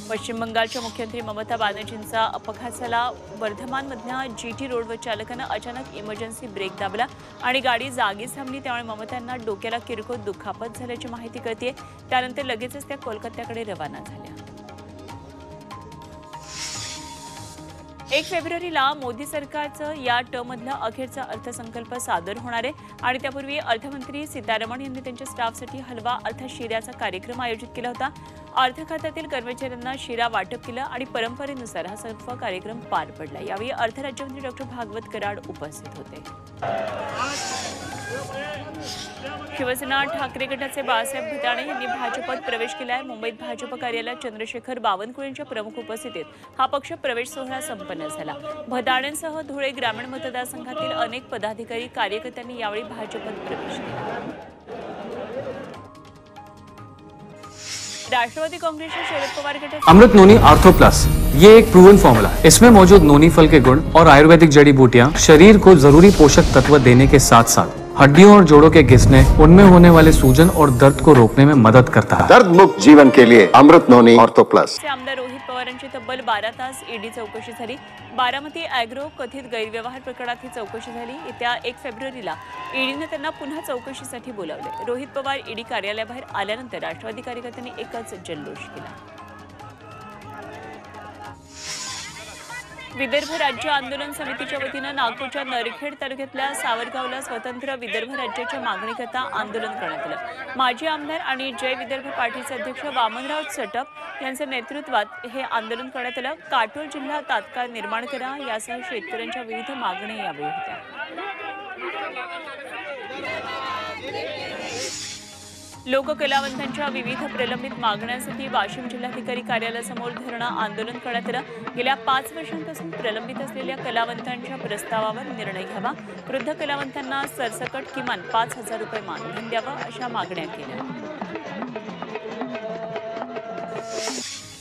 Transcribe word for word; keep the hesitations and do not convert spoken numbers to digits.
पश्चिम बंगालच्या मुख्यमंत्री ममता बॅनर्जींचा अपघात झाला। वर्धमानमधल्या जीटी रोडवर चालकानं अचानक इमर्जन्सी ब्रेक दाबला आणि गाडी जागीच थांबली। त्यामुळे ममता यांना डोक्याला किरकोळ दुखापत झाल्याची माहिती कळते। त्यानंतर लगेचच त्या कोलकात्याकडे रवाना झाल्या। एक फेब्रुवारीला मोदी सरकारचं या टर्ममधला अखेरचा अर्थसंकल्प सादर होणार आहे आणि त्यापूर्वी अर्थमंत्री सीतारमण यांनी त्यांच्या स्टाफसाठी हलवा अर्थात शिऱ्याचा कार्यक्रम आयोजित केला होता। अर्थ खात्यातील कर्मचाऱ्यांना शिरा वाटप केलं आणि परंपरेनुसार हा सर्व कार्यक्रम पार पडला। यावेळी अर्थ राज्यमंत्री डॉक्टर भागवत कराड उपस्थित होते। शिवसेना ठाकरे गटाचे बाळासाहेब भदाणे यांनी भाजपत प्रवेश केला आहे। मुंबईत भाजप कार्यालयात चंद्रशेखर बावनकुळे यांच्या प्रमुख उपस्थितीत हा पक्ष प्रवेश सोहळा संपन्न झाला। भदाणेंसह धुळे ग्रामीण मतदारसंघातील अनेक पदाधिकारी कार्यकर्त्यांनी यावेळी भाजपत प्रवेश केला। राष्ट्रवादी कांग्रेसचे शरद पवार गटाचे अमृत नोनी आर्थो प्लस ये एक प्रूवन फॉर्मूला है। इसमें मौजूद नोनी फल के गुण और आयुर्वेदिक जड़ी बूटियां शरीर को जरूरी पोषक तत्व देने के साथ साथ हड्डियों और जोड़ों के घिसने, उनमें होने वाले सूजन और दर्द को रोकने में मदद करता है। दर्द मुक्त जीवन के लिए अमृत नोनी ऑर्थो प्लस। आमदार रोहित पवारांची तब्बल बारा तास ईडी चौकशी झाली। बारामती अॅग्रो कथित गैरव्यवहार प्रकरणात ही चौकशी झाली। येत्या एक फेब्रुवारीला ईडीने त्यांना पुन्हा चौकशीसाठी बोलावले। रोहित पवार ईडी कार्यालयाबाहेर आल्यानंतर राष्ट्रवादी कार्यकर्त्यांनी एकच जल्लोष केला। विदर्भ राज्य आंदोलन समितीच्या वतीनं नागपूरच्या नरखेड तालुक्यातल्या सावरगावला स्वतंत्र विदर्भ राज्याच्या मागणीकरता आंदोलन करण्यात आलं। माजी आमदार आणि जय विदर्भ पार्टीचे अध्यक्ष वामनराव चटप यांच्या नेतृत्वात हे आंदोलन करण्यात आलं। काटोल जिल्हा तात्काळ निर्माण करा यासह शेतकऱ्यांच्या विविध मागण्या यावेळी होत्या। लोककलावंतांच्या विविध प्रलंबित मागण्यांसाठी वाशिम जिल्हाधिकारी कार्यालयासमोर धरणं आंदोलन करण्यात आलं। गेल्या पाच वर्षांपासून प्रलंबित असलेल्या कलावंतांच्या प्रस्तावावर निर्णय घ्यावा, वृद्ध कलावंतांना सरसकट किमान पाच हजार रुपये मानधन द्यावं अशा मागण्या केल्या।